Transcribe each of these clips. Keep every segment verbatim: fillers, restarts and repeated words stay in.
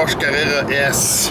Porsche Carrera S.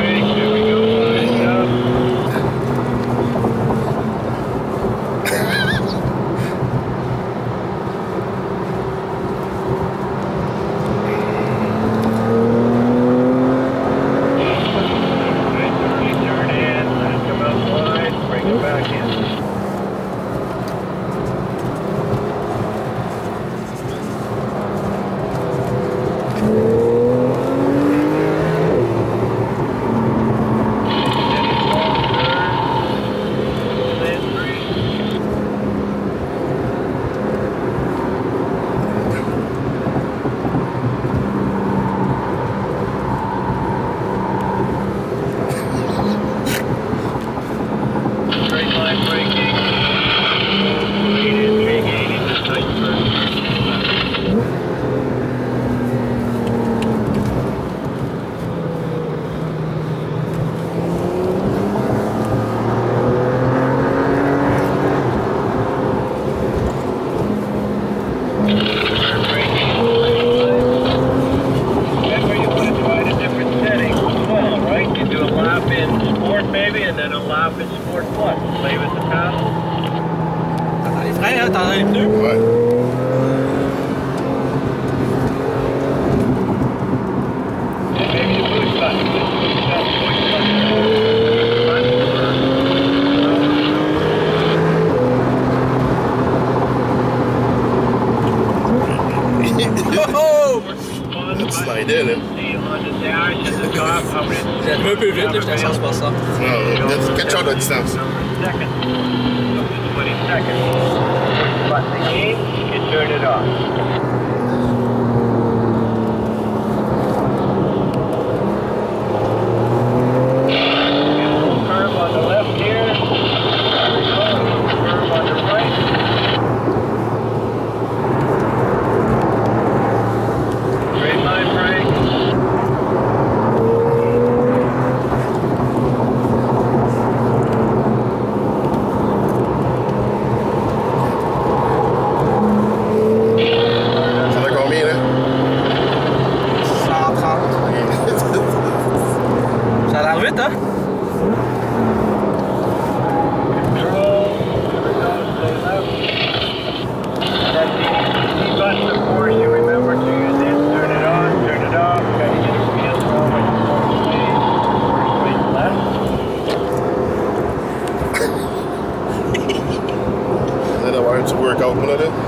T'en as les pneus? Ouais. Oh! Slidait là. J'ai arrivé un peu vite, là, j'étais à cent soixante. Non, quatre heures de distance. But the game, you turn it off. Curve on the left here. Curve on the right. Straight line brake. Ça a l'air vite, hein? Control, stay left. That's the key button of Porsche. You remember to use it. Turn it on, turn it off. Got to get a feel for how much Porsche weighs. Straight left. That'll want to work out one of it.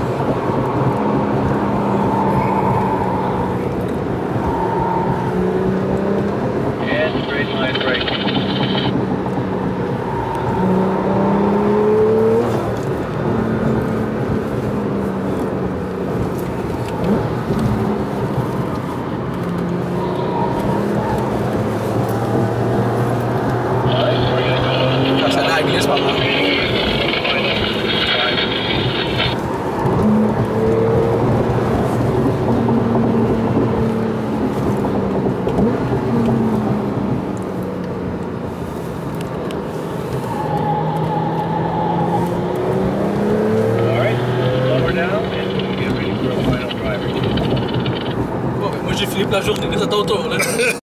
Straight line brake. Ça a glisse pas mal. Moi j'ai fini la journée, c'est ton tour là.